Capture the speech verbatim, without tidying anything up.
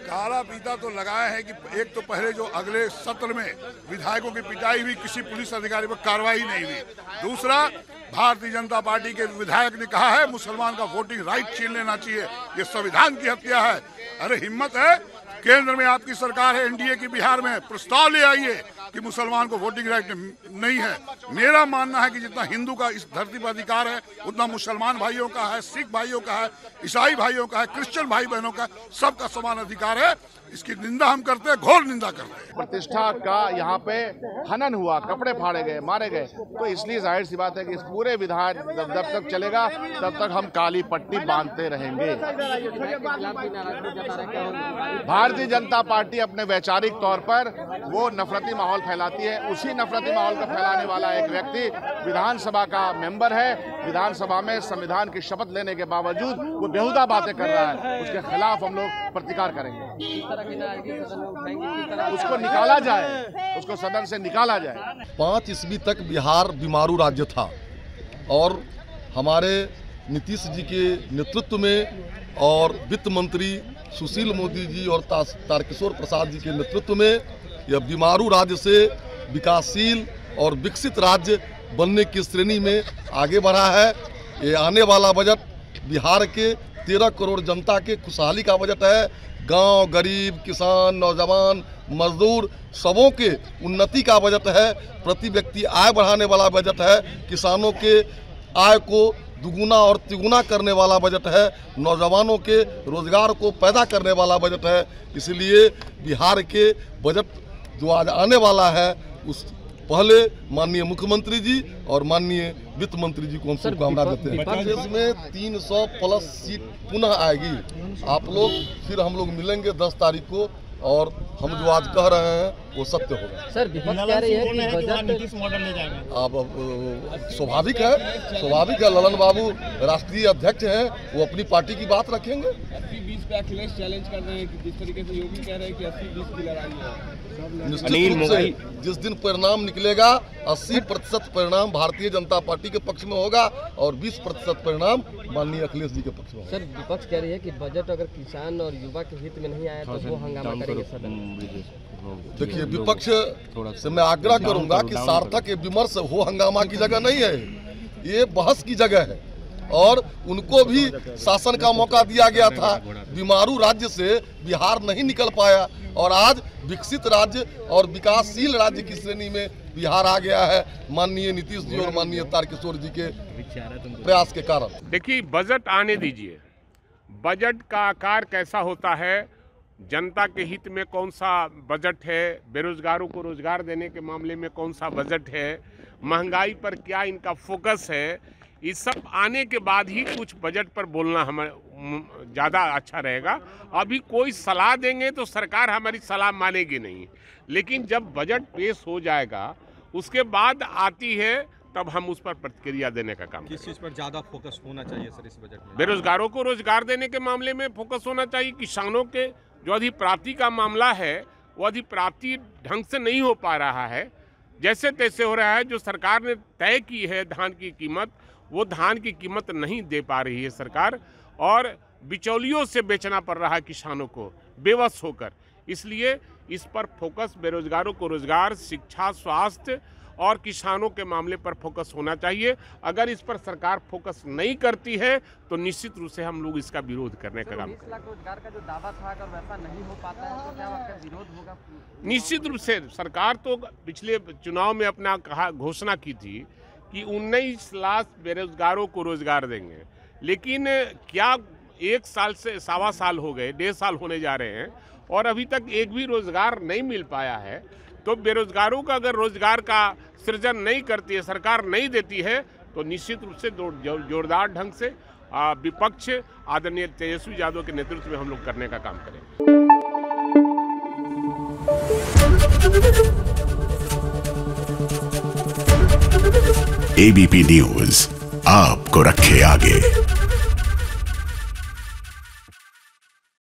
काला पीता तो लगाया है कि एक तो पहले जो अगले सत्र में विधायकों की पिटाई हुई, किसी पुलिस अधिकारी पर कार्रवाई नहीं हुई। दूसरा, भारतीय जनता पार्टी के विधायक ने कहा है मुसलमान का वोटिंग राइट छीन लेना चाहिए, ये संविधान की हत्या है। अरे हिम्मत है, केंद्र में आपकी सरकार है, एनडीए की, बिहार में प्रस्ताव ले आइए कि मुसलमान को वोटिंग राइट नहीं है। मेरा मानना है कि जितना हिंदू का इस धरती पर अधिकार है उतना मुसलमान भाइयों का है, सिख भाइयों का है, ईसाई भाइयों का है, क्रिश्चियन भाई बहनों का, सबका समान अधिकार है। इसकी निंदा हम करते हैं, घोर निंदा करते हैं। प्रतिष्ठा का यहाँ पे हनन हुआ, कपड़े फाड़े गए, मारे गए, तो इसलिए जाहिर सी बात है कि इस पूरे विधान जब तक चलेगा तब तक हम काली पट्टी बांधते रहेंगे। भारतीय जनता पार्टी अपने वैचारिक तौर पर वो नफरती माहौल फैलाती है। उसी नफरती माहौल को फैलाने वाला एक व्यक्ति विधानसभा का मेंबर है, विधानसभा में संविधान की शपथ लेने के बावजूद वो बेहुदा बातें कर रहा है। उसके खिलाफ हम लोग प्रतिकार करेंगे, उसको निकाला जाए, उसको सदन से निकाला जाए। पाँच ईस्वी तक बिहार बीमारू राज्य था और हमारे नीतीश जी के नेतृत्व में और वित्त मंत्री सुशील मोदी जी और तारकिशोर प्रसाद जी के नेतृत्व में यह बीमारू राज्य से विकासशील और विकसित राज्य बनने की श्रेणी में आगे बढ़ा है। ये आने वाला बजट बिहार के तेरह करोड़ जनता के खुशहाली का बजट है। गांव, गरीब, किसान, नौजवान, मजदूर सबों के उन्नति का बजट है। प्रति व्यक्ति आय बढ़ाने वाला बजट है। किसानों के आय को दुगुना और तिगुना करने वाला बजट है। नौजवानों के रोजगार को पैदा करने वाला बजट है। इसलिए बिहार के बजट जो आज आने वाला है उस पहले माननीय मुख्यमंत्री जी और माननीय वित्त मंत्री जी को हम शुभकामना देते हैं। देश में तीन सौ प्लस सीट पुनः आएगी। आप लोग फिर हम लोग मिलेंगे दस तारीख को और हम जो आज कह रहे हैं वो सत्य होगा। सर विपक्ष कह रही है कि बजट नीतीश मॉडल ले जाएंगे। अब स्वाभाविक है, स्वाभाविक है। ललन बाबू राष्ट्रीय अध्यक्ष हैं, वो अपनी पार्टी की बात रखेंगे। अस्सी बीस पे अखिलेश चैलेंज कर रहे हैं कि जिस तरीके से योगी कह रहे हैं कि अस्सी बीस की लड़ाई है। निश्चित रूप से जिस दिन परिणाम निकलेगा अस्सी प्रतिशत परिणाम भारतीय जनता पार्टी के पक्ष में होगा और बीस प्रतिशत परिणाम माननीय अखिलेश जी के पक्ष में होगा। सर विपक्ष कह रही है कि बजट अगर किसान और युवा के हित में नहीं आया तो वो हंगामा करेंगे सदन। देखिए, विपक्ष से मैं आग्रह करूंगा कि सार्थक विमर्श हो हंगामा की जगह नहीं है, ये बहस की जगह है। और उनको भी शासन का मौका दिया गया था। बीमारू राज्य से बिहार नहीं निकल पाया और आज विकसित राज्य और विकासशील राज्य की श्रेणी में बिहार आ गया है माननीय नीतीश जी और माननीय तारकिशोर जी के प्रयास के कारण। देखिए, बजट आने दीजिए, बजट का आकार कैसा होता है, जनता के हित में कौन सा बजट है, बेरोजगारों को रोजगार देने के मामले में कौन सा बजट है, महंगाई पर क्या इनका फोकस है, इस सब आने के बाद ही कुछ बजट पर बोलना हमें ज़्यादा अच्छा रहेगा। अभी कोई सलाह देंगे तो सरकार हमारी सलाह मानेगी नहीं, लेकिन जब बजट पेश हो जाएगा उसके बाद आती है तब हम उस पर प्रतिक्रिया देने का काम। किस चीज़ पर ज़्यादा फोकस होना चाहिए सर इस बजट में? बेरोजगारों को रोजगार देने के मामले में फोकस होना चाहिए। किसानों के जो अधिप्राप्ति का मामला है वो अधिप्राप्ति ढंग से नहीं हो पा रहा है, जैसे तैसे हो रहा है। जो सरकार ने तय की है धान की कीमत, वो धान की कीमत नहीं दे पा रही है सरकार, और बिचौलियों से बेचना पड़ रहा है किसानों को बेवश होकर। इसलिए इस पर फोकस, बेरोजगारों को रोजगार, शिक्षा, स्वास्थ्य और किसानों के मामले पर फोकस होना चाहिए। अगर इस पर सरकार फोकस नहीं करती है तो निश्चित रूप से हम लोग इसका विरोध करने का काम करेंगे। लाख रोजगार का जो दावा था अगर वैसा नहीं हो पाता है तो क्या आपका विरोध होगा? निश्चित रूप से सरकार तो पिछले चुनाव में अपना कहा घोषणा की थी कि उन्नीस लाख बेरोजगारों को रोजगार देंगे, लेकिन क्या एक साल से सवा साल हो गए, डेढ़ साल होने जा रहे हैं और अभी तक एक भी रोजगार नहीं मिल पाया है। तो बेरोजगारों का अगर रोजगार का सृजन नहीं करती है सरकार, नहीं देती है, तो निश्चित रूप से जोरदार ढंग से विपक्ष आदरणीय तेजस्वी यादव के नेतृत्व में हम लोग करने का काम करेंगे। एबीपी न्यूज आपको रखे आगे।